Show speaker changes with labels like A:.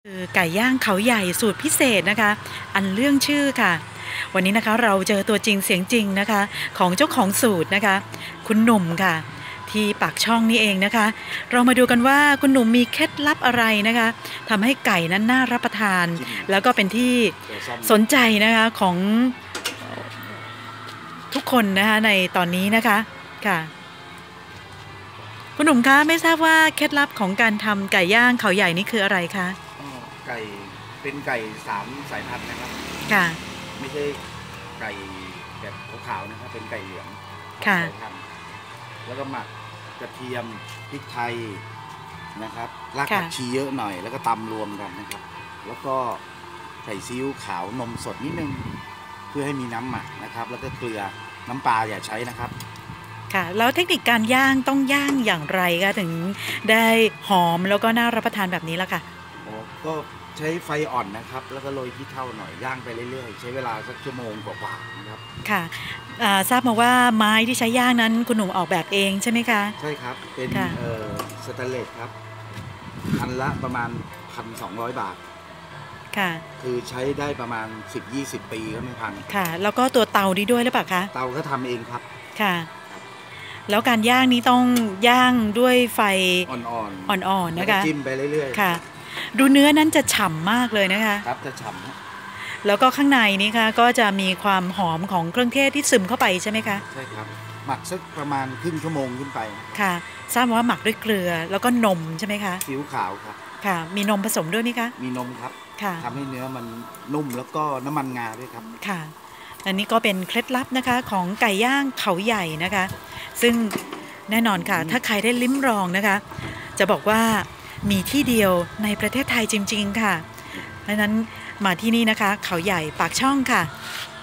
A: คือไก่ย่างเขาใหญ่สูตรพิเศษนะคะอันเรื่องชื่อค่ะวันนี้นะคะเราเจอตัวจริงเสียงจริงนะคะของเจ้าของสูตรนะคะคุณหนุ่มค่ะที่ปากช่องนี้เองนะคะเรามาดูกันว่าคุณหนุ่มมีเคล็ดลับอะไรนะคะทำให้ไก่นั้นน่ารับประทานแล้วก็เป็นที่สนใจนะคะของทุกคนนะคะในตอนนี้นะคะค่ะคุณหนุ่มคะไม่ทราบว่าเคล็ดลับของการทำไก่ย่างเขาใหญ่นี่คืออะไรคะ
B: ไก่เป็นไก่3 สายพันธุ์นะครับ
A: ค่ะ
B: ไม่ใช่ไก่แบบขาวๆนะครับเป็นไก่เหลือง
A: ค่ะ
B: สายพันธุ์แล้วก็หมักกระเทียมพริกไทยนะครับรากผักชีเยอะหน่อยแล้วก็ตำรวมกันนะครับแล้วก็ใส่ซีอิ๊วขาวนมสดนิดนึงเพื่อให้มีน้ำหมักนะครับแล้วก็เกลือน้ำปลาอย่าใช้นะครับ
A: ค่ะแล้วเทคนิคการย่างต้องย่างอย่างไรคะถึงได้หอมแล้วก็น่ารับประทานแบบนี้ล่ะค่ะ
B: ก็ใช้ไฟอ่อนนะครับแล้วก็โรยขี้เถ้าหน่อยย่างไปเรื่อยๆใช้เวลาสักชั่วโมงกว่าๆนะครับ
A: ค่ะทราบมาว่าไม้ที่ใช้ย่างนั้นคุณหนุ่มออกแบบเองใช่ไหมคะ
B: ใช่ครับเป็นสแตนเลสครับอันละประมาณ 1,200 บาท
A: ค่ะ
B: คือใช้ได้ประมาณ 10-20 ปีก็ไม่พัง
A: ค่ะแล้วก็ตัวเตาดีด้วยหรือเปล่าคะ
B: เตาก็ทำเองครับ
A: ค่ะแล้วการย่างนี้ต้องย่างด้วยไฟอ่อนๆนะคะ
B: จิ้มไปเรื่อย
A: ๆค่ะดูเนื้อนั้นจะฉ่ำมากเลยนะคะ
B: ครับจะฉ่ำ
A: แล้วก็ข้างในนี้ค่ะก็จะมีความหอมของเครื่องเทศที่ซึมเข้าไปใช่ไหมคะ
B: ใช่ครับหมักสักประมาณครึ่งชั่วโมงขึ้นไป
A: ค่ะทราบว่าหมักด้วยเกลือแล้วก็นมใช่ไหมคะ
B: ซีอิ๊วขาวครับ
A: ค่ะมีนมผสมด้วยไหมคะ
B: มีนมครับ
A: ค่ะ
B: ทำให้เนื้อมันนุ่มแล้วก็น้ำมันงาด้วยครับ
A: ค่ะอันนี้ก็เป็นเคล็ดลับนะคะของไก่ย่างเขาใหญ่นะคะซึ่งแน่นอนค่ะถ้าใครได้ลิ้มลองนะคะจะบอกว่ามีที่เดียวในประเทศไทยจริงๆค่ะดังนั้นมาที่นี่นะคะเขาใหญ่ปากช่องค่ะ